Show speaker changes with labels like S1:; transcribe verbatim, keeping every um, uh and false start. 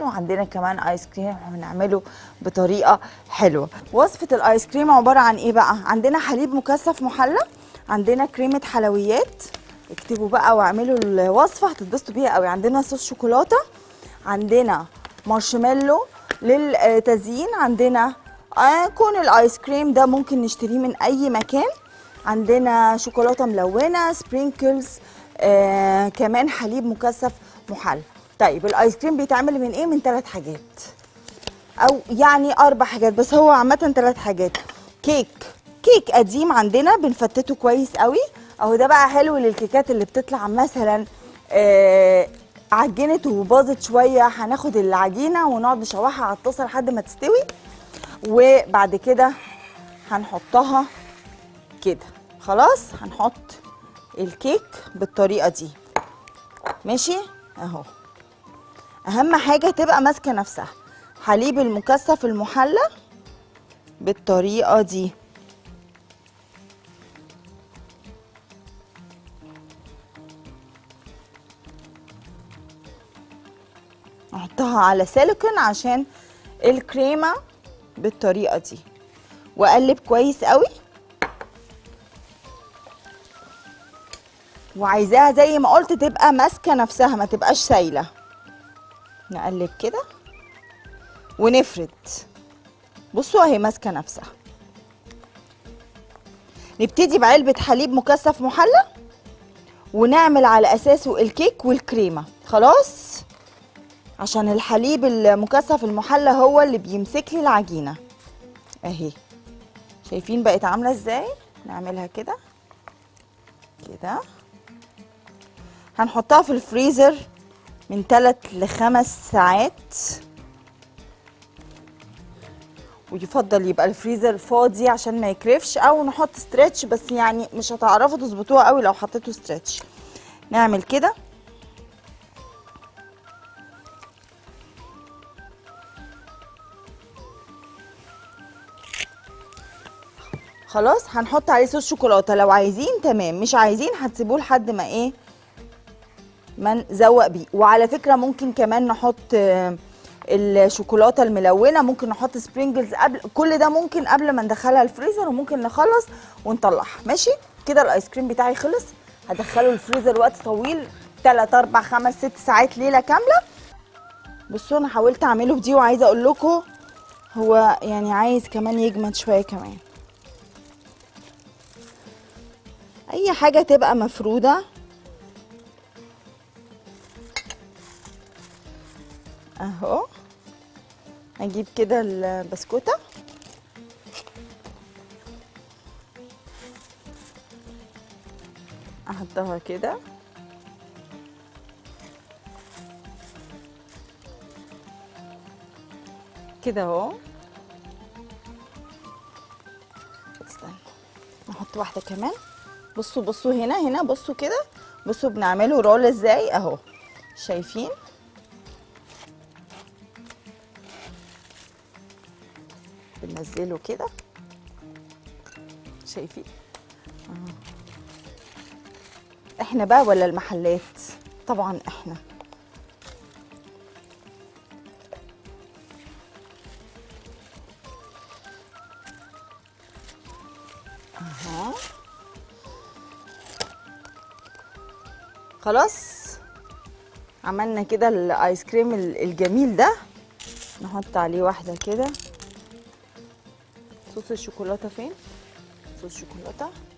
S1: وعندنا كمان ايس كريم هنعمله بطريقه حلوه. وصفه الايس كريم عباره عن ايه بقى؟ عندنا حليب مكثف محلى، عندنا كريمه حلويات، اكتبوا بقى واعملوا الوصفه هتتبسطوا بيها قوي. عندنا صوص شوكولاته، عندنا مارشميلو للتزيين، عندنا آه كون الايس كريم ده ممكن نشتريه من اي مكان، عندنا شوكولاته ملونه، سبرينكلز، آه كمان حليب مكثف محلى. طيب الايس كريم بيتعمل من ايه؟ من ثلاث حاجات او يعني اربع حاجات، بس هو عامه ثلاث حاجات. كيك كيك قديم عندنا بنفتته كويس قوي اهو، ده بقى حلو للكيكات اللي بتطلع مثلا آه عجنت وباظت شويه، هناخد العجينه ونقعد نشوحها على الطاسه لحد ما تستوي، وبعد كده هنحطها كده. خلاص هنحط الكيك بالطريقه دي ماشي اهو. اهم حاجه تبقى ماسكه نفسها، حليب المكثف المحلى بالطريقه دي. احطها على سيليكون عشان الكريمه بالطريقه دي، واقلب كويس قوي. وعايزاها زي ما قلت تبقى ماسكه نفسها ما تبقاش سايله. نقلب كده ونفرد، بصوا اهي ماسكه نفسها. نبتدي بعلبه حليب مكثف محلى ونعمل على اساسه الكيك والكريمه. خلاص عشان الحليب المكثف المحلى هو اللي بيمسك لي العجينه اهي. شايفين بقت عامله ازاي؟ نعملها كده كده. هنحطها في الفريزر من ثلاث لخمس ساعات، ويفضل يبقى الفريزر فاضي عشان ما يكرفش، او نحط ستريتش بس يعني مش هتعرفوا تظبطوها قوي لو حطيتوا ستريتش. نعمل كده خلاص. هنحط عليه صوص شوكولاته لو عايزين تمام، مش عايزين هتسيبوه لحد ما ايه ما نزوق بيه. وعلى فكره ممكن كمان نحط الشوكولاته الملونه، ممكن نحط سبرينجلز قبل كل ده، ممكن قبل ما ندخلها الفريزر، وممكن نخلص ونطلعها. ماشي كده الايس كريم بتاعي خلص. هدخله الفريزر وقت طويل ثلاثة أربعة خمسة ستة ساعات، ليله كامله. بصوا انا حاولت اعمله بدي، وعايزه اقول لكم هو يعني عايز كمان يجمد شويه كمان. اي حاجه تبقى مفروده اهو. اجيب كده البسكوته احطها كده كده اهو. استنى نحط واحده كمان. بصوا بصوا هنا هنا بصوا كده، بصوا بنعمله رول ازاي اهو. شايفين؟ بننزله كده شايفين؟ آه. احنا بقى ولا المحلات؟ طبعا احنا. اهو خلاص عملنا كده الايس كريم الجميل ده. نحط عليه واحده كده. صوص الشوكولاته فين؟ صوص الشوكولاته